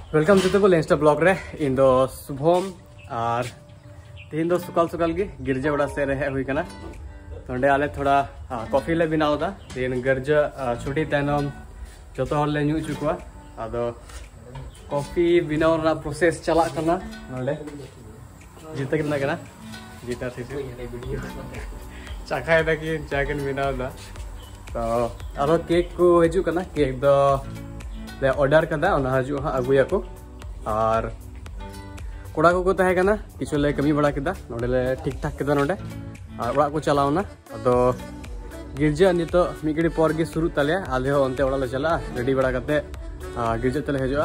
Welcome जो को लेंस्टा blog रे इन दो शुभम और तीन दो सुकाल सुकाल गे गिरजा बड़ा से रहे हुई कना तो आले थोड़ा कॉफी ले बनाव दा तीन गिरजा छुट्टी तैनम जो तो हर ले न्यू चुकुआ आदो कॉफी बनाव ना प्रोसेस चला कना नोडे जीता कितना कना जीता थी चाखाय दा कि चाकन बनाव दा तो आरो केक को हजू कना केक दो ले ऑर्डर कदा ओना हजू हा अगुया को और कोड़ा को तहे कना किछु ले कमी बड़ा केदा नोडे ले ठीक ठाक केदा नोडे और ओड़ा को चलावना अदो गिरजा नितो मिगड़ी पर गे शुरू तले आले हो ओनते ओड़ा ले चला रेडी बड़ा करते गिरजा तले हजुआ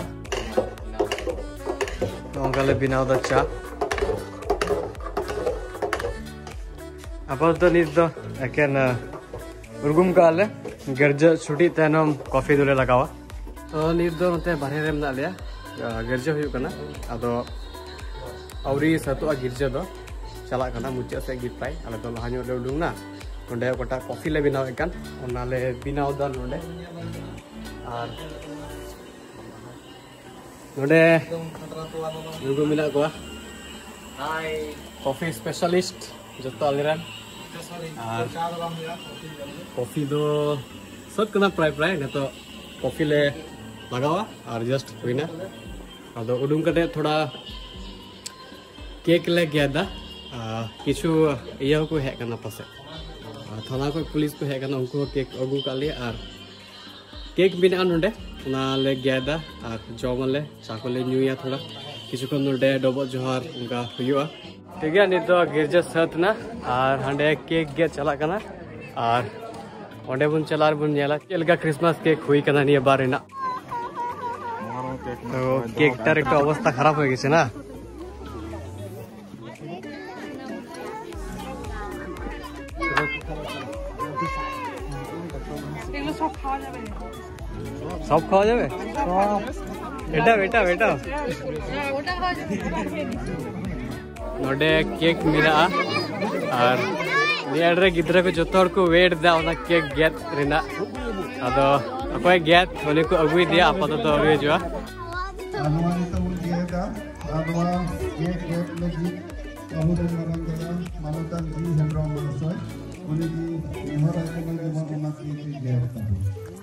ओंगा ले बिनाव दा चा अब तो नित दो एकेन उर्गुम काले गिरजा छुट्टी तैनम कॉफी दोले लगावा तो नित दो नते बारे रे मना लिया गिरजा हुई कना अदो औरी सतुआ गिरजा दो चला कना मुचा से गिर पाई आले तो लहाño ले उडुंग ना नोडे कोटा कॉफी ले बिनाव एकान ओना ले बिनाव दा नोडे और नोडे नुगु मिना को हाय कॉफी स्पेशलिस्ट जतो आलिरान और कॉफी दो सब कना प्राय प्राय न तो कॉफी ले लगावा और जस्ट हुईना अदो उडुंग कते थोड़ा केक ले गया दा किछु इया को हे कना पसे थाना को पुलिस को हे कना उनको केक अगु काले और केक बिना नोडे ना ले गया दा और जमले चाकोले न्यूया थोड़ा किछु को नोडे डबो जोहार उनका हुआ ठीक है नित गिरजा साथ ना और हांडे केक गे चला कना और ओंडे बुन चलार बुन नेला चलका क्रिसमस केक हुई कना निया बार ना तो केक टार एक अवस्था खराब हो गेছে ना सब खावा जाबे बेटा बेटा बेटा नोडे केक मिला और नियर रे गिद्रा को जोतोर को वेट दा ओना केक गेट रिना अदो अकोय गेट ओने को अगुई दिया आपातत अगुई जोआ आनवा तो दिया दा आनवा केक गेट लगी बहुदन मरन दा मानतन जी हेमरा मनसय उनी की नेहरा के लगे मना केक गेट दा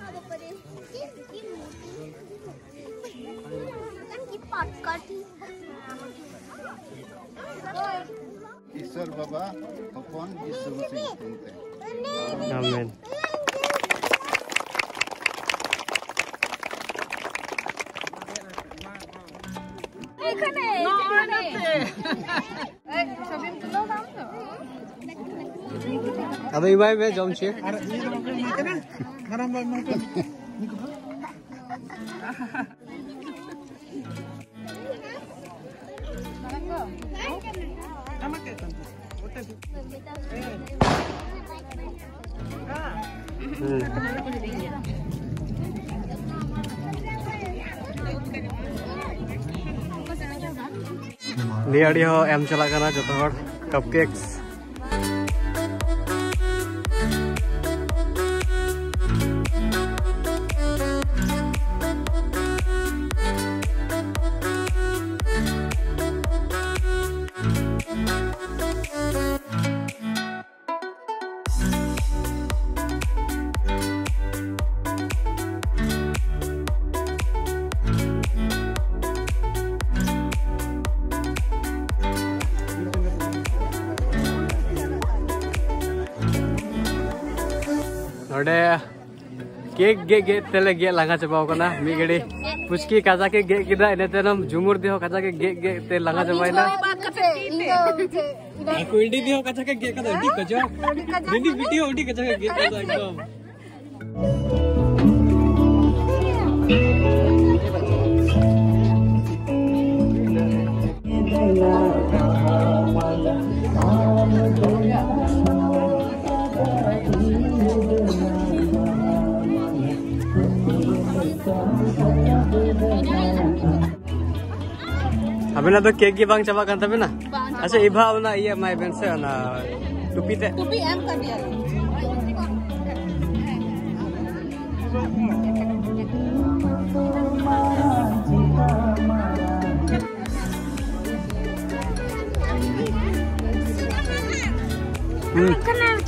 ईश्वर बाबा अपन यीशु मसीह सुनते आमीन अब इबाई में जम छे नियाड़ी हो एम चला कना जतो हर कपकेक्स नोडे केक गे गे तेले गे लांगा चबाव कना मी गड़ी पुचकी काजा के गे किदा इने तेनम झुमुर दिहो काजा के गे गे ते लांगा चबाइना कोइडी दिहो काजा के गे कदा डी कजो डिंडी वीडियो ओडी काजा के गे कदा एकदम अबे ना तो केक की बांग चबा kan tapi ना अच्छा इभा ना ये माय बेन से ना टुपी एम कर दिया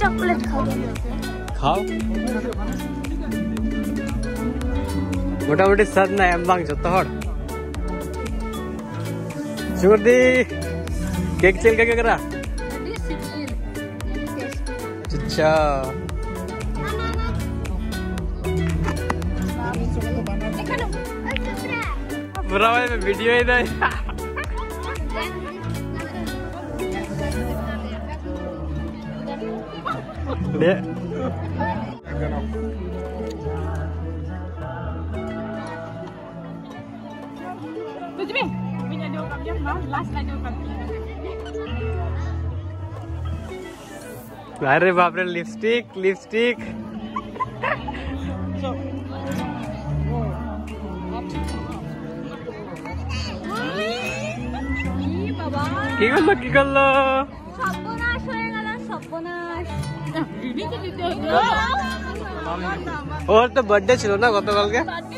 चॉकलेट खाओ मोटामुटी सद ना एम बांग जतो हर सुगरदी केक चल के करा अच्छा पूरा वीडियो इधर अरे बाप रे लिपस्टिक लिपस्टिक কি করলো সর্বনাশ হয়ে গেল সর্বনাশ ওর তো বার্থডে ছিল না গতকালকে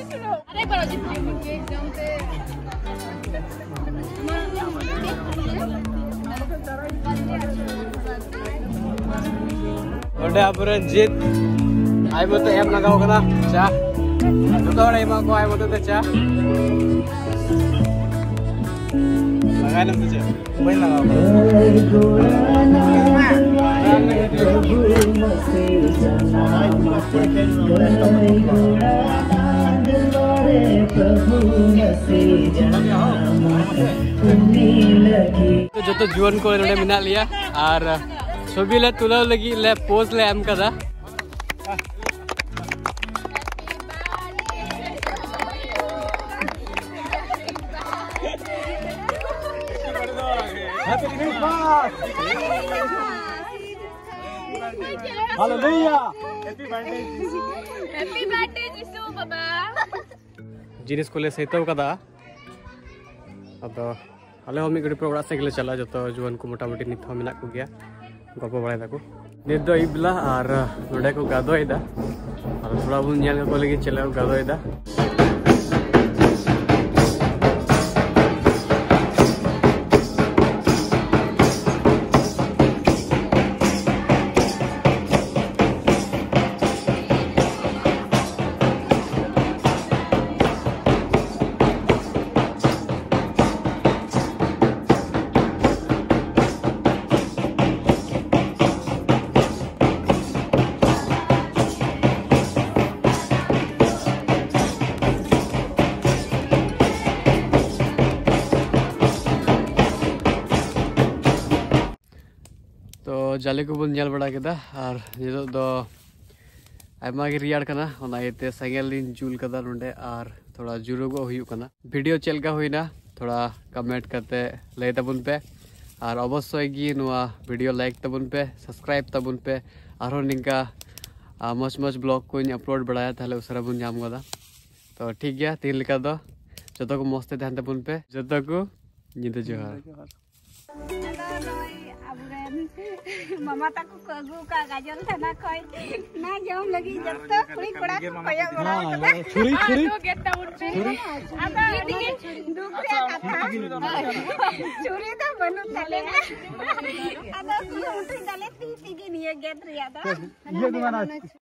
Udah apuran jit, ayo buat em lagaw ka na, cha. Dito na ima ko ayo buat cha. Lagay lang to cha. May lagaw ko. तो जो तो जुआन को इन्होंने मिना लिया और छवि ले तुला लगी ले पोज ले एम कदा हालेलुया हैप्पी बर्थडे जिसु बाबा जिनिस को ले सहित कदा अब आले हम मिगड़ी प्रोग्राम से चला जो तो जुआन को मोटामुटी नित मेना को गया गप बड़ा तक नित दो इबला और नोडे को गादोइदा और थोड़ा बुन नेल को लगी चले गादोइदा तो जाले को बन जल बड़ा केदा और निदो दो आयमा गे रियार कना ओना इते सेंगेल दिन जुल कदा नोंडे और थोड़ा जुरुगो हुयु कना वीडियो चलका हुइना थोड़ा कमेंट करते ले तबुन पे और अवश्य गी नुआ वीडियो लाइक तबुन पे सब्सक्राइब तबुन पे और निका मच मच ब्लॉग को अपलोड बड़ाया ताले उसरा बुन जाम गदा तो ठीक गया तीन लिका दो जतो को मस्ते ध्यान तबुन पे जतो को निदे जोहार मामा ताको कगु का गाजल थाना खय ना जम लगी जब तक कुड़ी कोड़ा खया बड़ा छुरी छुरी गेटा उठे आता दिगे दुख रे कथा छुरी तो बनु तले आता उठे तले ती ती गे निये गेट रे आता ये दुमाना